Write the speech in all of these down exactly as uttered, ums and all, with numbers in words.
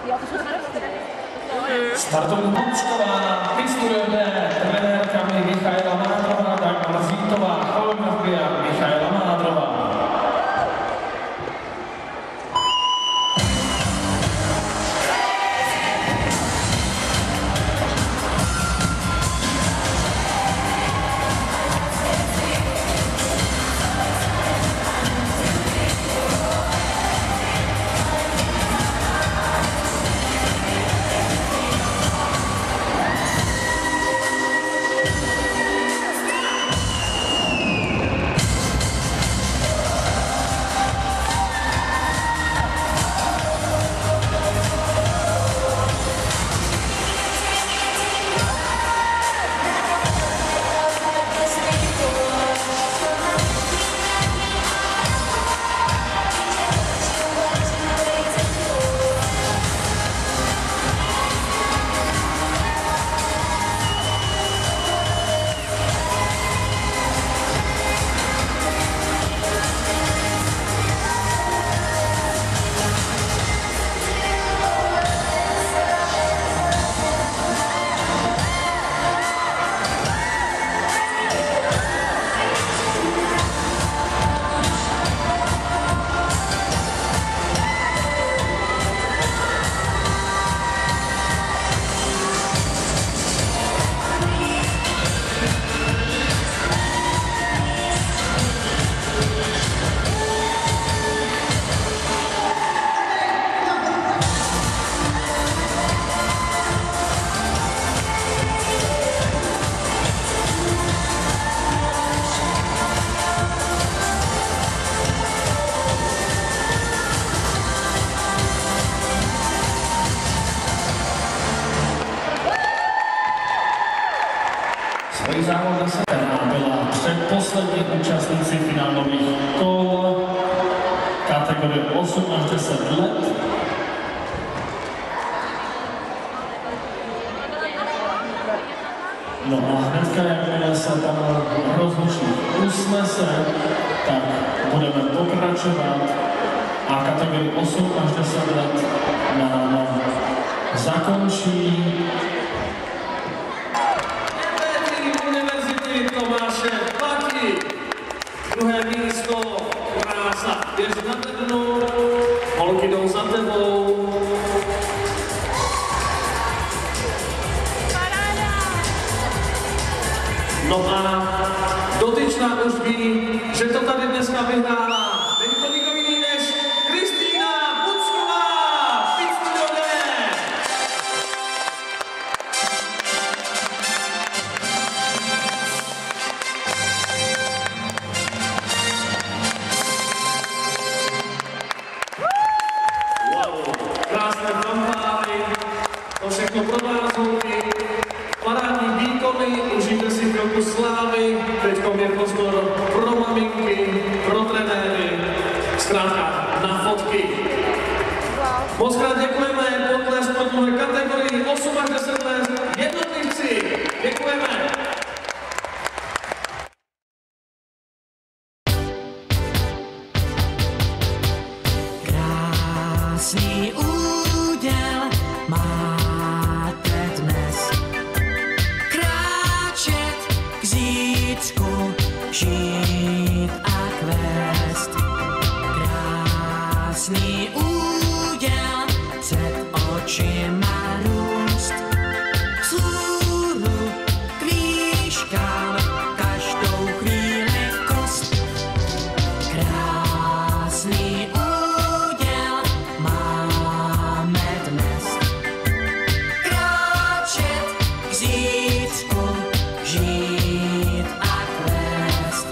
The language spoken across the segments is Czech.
Startovní Bučková na pístu jede trenérkami Michaela Mádrová, Dagmar Zítová, choreografia Michaela Mádrová. Svůj závod na sebe byla předposlední účastníci finálových kol kategorie osm až deset let. No a hnedka, jakmile se tam rozlučí usnese, tak budeme pokračovat a kategorii osm až deset let nám zakončí Tomáše Paky. Druhé místo, krása, běž na tebnou, holky jdou za tebou. No a dotyčná už ví, že to tady dneska vyhrála. Není to nikdo jiný než Kristýna Bučková. Pícnu jde. Krásné fanfáry, to všechno pro vás holky, parádní výkony, užijte si chvilku slávy, teďkom je prostor pro maminky, pro trenéry, zkrátka na fotky. Moc krát děkujeme, potlesk pro tuhle kategorii osm až deset let, jednotlivci, děkujeme. Krásný úděl máte dnes, kráčet k zítřku, žít a kvést. Krásný úděl před očima růst, vzhůru k výškám každou chvíli kost. Krásný úděl máme dnes, kráčet k zítřku, žít a kvést.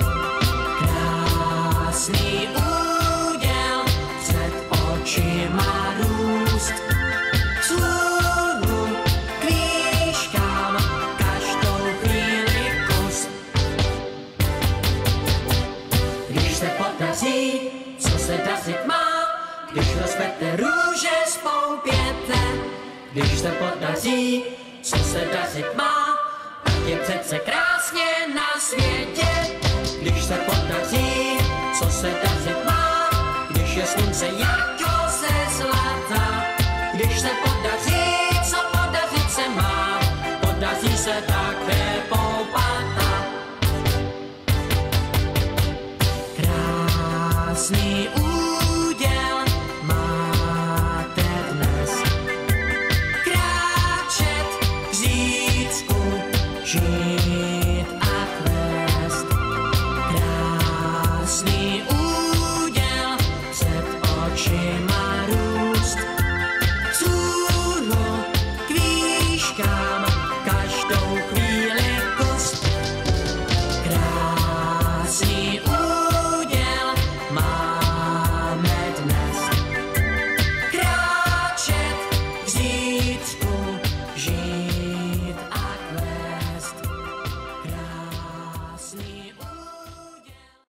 Krásný úděl před očima růst, vzhůru k výškám každou chvíli kus. Když se podaří, co se dařit má, když rozkvete růže spoupěte. Když se podaří, co se dařit má, tak je přece krásně na světě. Když se podaří, co se dařit má, když je slunce jako ze zlata. Když se podaří, co podařit se má, podaří se také poupata. Krásný úděl máte dnes, kráčet k řícku, žít a kvést. Krásný